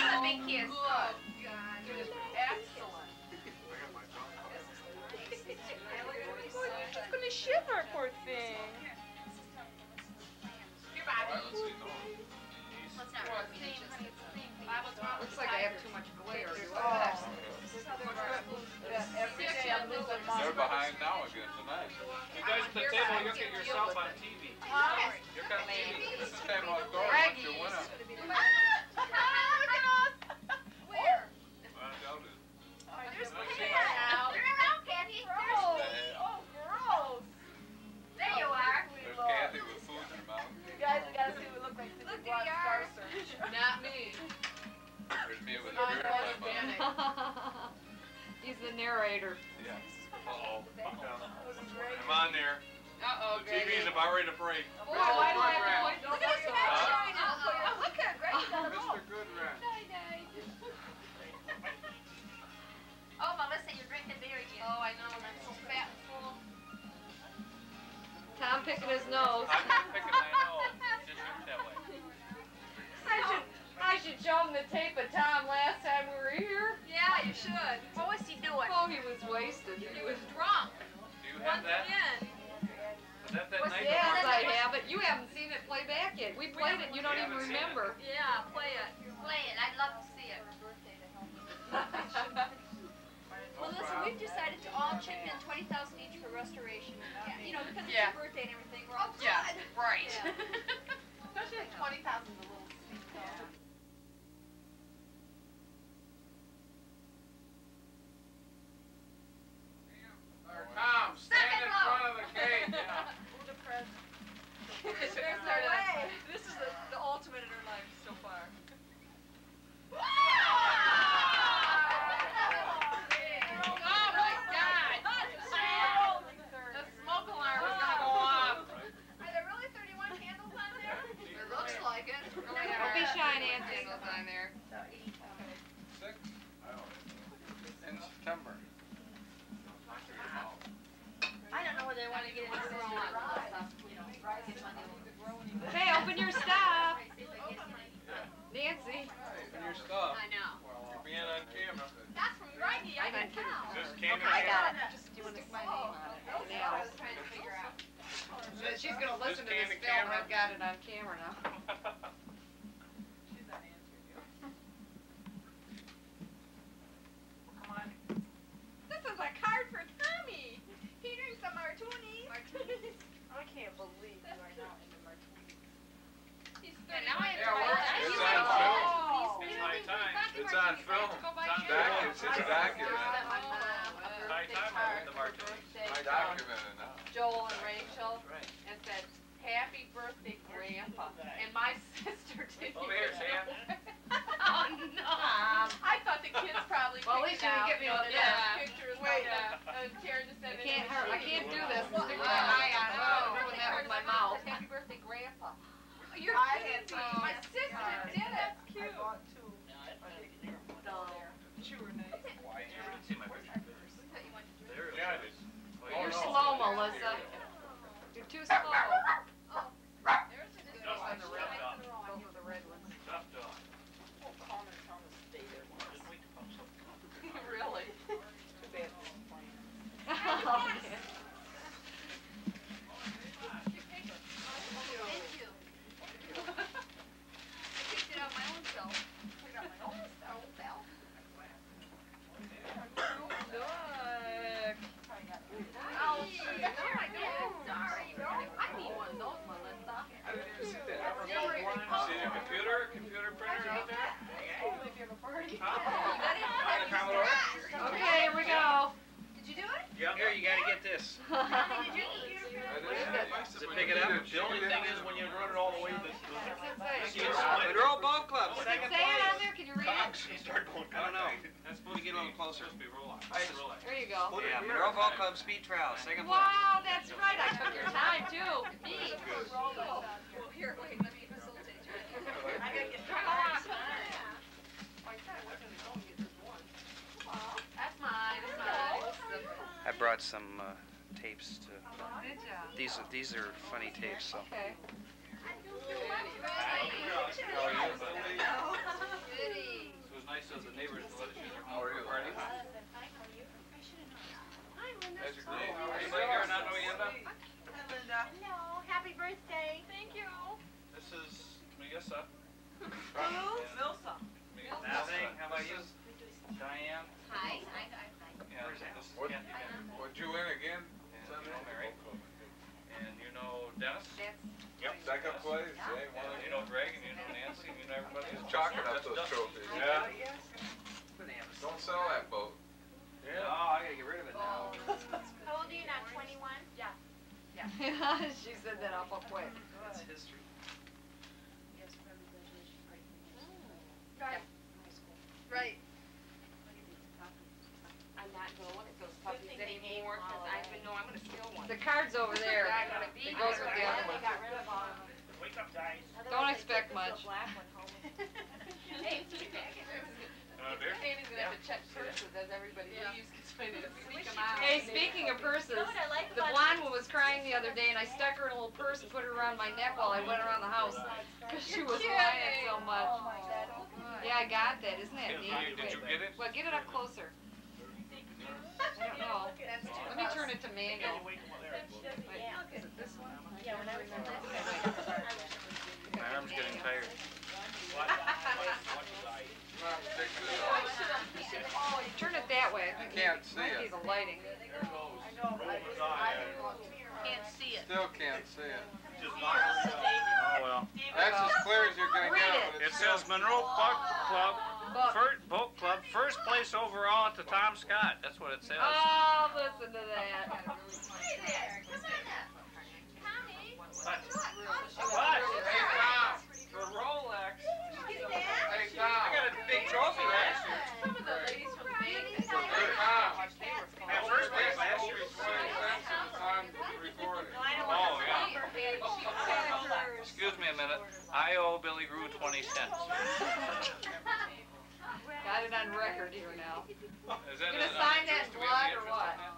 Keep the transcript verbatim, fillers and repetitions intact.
a big kiss. Good. Oh, God. Excellent. She's going to shiver, poor thing. Here, Bobby. Let's not rub me. Looks like I have too much glare. Oh. Every day I'm losing my They're behind now again tonight. You guys at the table, look at yourself on T V. Huh? You're on T V. This is time out door once you win them. Look at us. Where? I doubt it. Oh, there's Kathy. Turn around, Kathy. Gross. Oh, gross. There you are. There's Kathy with food in her mouth. You guys have got to see what we look like. Look, Star there you are. Search. Not me. There's me with a beard in my mouth. He's the narrator. Yeah. Uh-oh. Come on there. Uh-oh, The T V's about ready to break. Boy, why do I have to point Look at his head shining. Uh-oh. Look at Greg. Mister Goodrat. Oh, Melissa, you're drinking beer again. Oh, I know. I'm so fat and full. Tom picking his nose. I'm just picking my nose. Just look that way. I should, I should show him the tape of Tom last time we were here. Yeah, you should. What was he doing? Oh, he was wasted. He was drunk. Do you have Once that? again. Was that that Was night? it? Yes, I have it. You haven't seen it play back yet. We played it. You don't even haven't seen it. remember. Yeah, play it. Play it. I'd love to see it. Well, listen, we've decided to all chip in twenty thousand each for restoration. Yeah. You know, because Yeah. it's your birthday and everything. We're all Yeah, good. right. Yeah. Especially at twenty thousand, a little sweet. Tom, stand in front of the cake. Yeah. There's no way. This is the, the ultimate in her life so far. Oh, my God! The smoke alarm is gonna go off. Are there really thirty-one candles on there? It looks like it. Don't be shy, Nancy. On there. Six? In September. I don't know whether I want to get into this or not. Hey, open your stuff. Nancy. Open your stuff. I know. You're being on camera. That's from Greggy. I can tell. Just came I in. got it. Just do you want to stick my name on it? That's what I was trying to figure out. She's gonna listen to Just this came film. to I've got it on camera now. She's not answering you. Come on. This is a card for Tommy. He drinks some martinis. Martinis. I can't believe you are now into martinis. He's Yeah, now I have Yeah, to we're- write it's down. on film. Oh. It's high time. It's on film. Doc- It's his document. High time I win the martini. My documented now. Joel and Rachel Right. and said, "Happy birthday, Grandpa." And my sister didn't Over even here, Sam. Oh no! I thought the kids probably Well, at least picked you it didn't out. get me one of Yeah. those. Pictures. Wait. Yeah. And Karen just I said can't hurt. I can't do this. Well, Stick my eye on it. Oh. I'm doing that with my mouth. Happy birthday, Grandpa. You're I kidding had me. My some sister cards. did it. That's cute. I bought two. Sure, nice. Why? You didn't see my picture. There it is. Yeah, it is. You're slow, Melissa. You're too slow. There's a good Just one. on the red dot. Those are the red ones. Tough dog. Oh, call her, tell her to stay there. Just wait to pop something. Really? Too bad it's not playing. Oh, man. Thank you. I picked it out my own self. I got my own self. self. Look. Oh, gee. Oh, my God. Sorry. I need one of those, Melissa. I didn't even see that. See the computer, computer printer out there? Only if you have a party. Okay, here we go. Did you do it? Yeah. Here, you gotta get this. Tommy, did you computer I print? didn't- Does it pick it up? The only thing is when you run it all the way, the, What's see it it say? split. Monroe Boat Club, Does second it say it on place. there? Can you read it? Cox, you start going. I don't know. That's supposed to get a little closer. Just be rolling. Right. Rolling. There you go. Yeah, Monroe Boat Club Speed Trial, second place. Wow, that's right. I took your time, too. Me. Well, here, wait, let me facilitate you. I gotta get Come drunk. on. That's mine. That's mine. I brought some uh, tapes to. Did ya? These these are funny tapes. So Okay. Goody. so the neighbors will let us use their How home are for you? parties. Hi, Linda. How's your girl? Anybody here not know Yenda? Hi, Linda. Hello. Happy birthday. Thank you. This is Migusa. Milsa. Nothing. How about you? Diane? Hi. Hi. Hi. Yeah, this is What, Kathy Bender. what'd you win again? And you know Mary. And you know Dennis? Yep. Second place, yeah, one And of you know Greg, and you know Nancy, and you know everybody else. Chalking up That's those Dustin. trophies. Yeah. Don't sell that boat. Yeah. No, I gotta get rid of it now. How old are you now? twenty-one? Yeah. She said that awful quick. That's history. Right. Right. I'm not going at those puppies Good thing they anymore gave because all I of even know I'm gonna steal one. The card's over there. It goes with the other one. got rid of all of them. Wake up, guys. Don't expect much. Hey, Uh, beer? Sandy's gonna have to check purses as everybody Yeah. leaves because we need to We sneak should them out. do Hey, it. speaking of purses, You know what I like the about blonde one was crying the other day and I stuck her in a little purse and put it around my neck while I went around the house because she was whining so much. Oh my God. Yeah, I got that. Isn't that Did neat? you- did you get it? Well, get it up closer. I don't know. Let me turn it to manual. Wait, is it this one? Yeah, when I was in this. My arm's getting tired. Oh, you turn it that way. I think Can't it see might be it. the lighting. Can't see it. Still can't see it. Oh, well. That's as clear as you're gonna Read get it. it. but It it's says still- Monroe Boat Club, Book. first, boat club, first place overall at the Tom Scott. That's what it says. Oh, listen to that. Hey there, come on up. Tommy. What? What? Hey, Tom, for Rolex. Get that? Hey, I Tom. got a big trophy last year. Some of the ladies from the band, they Hey, Tom. At first place last year. twenty cents at the time of recording. Oh, yeah. She- Excuse me a minute. I owe Billy Grew twenty cents. Got it on record here now. Is that You gonna a- sign that do we have blood the or interest what? on that?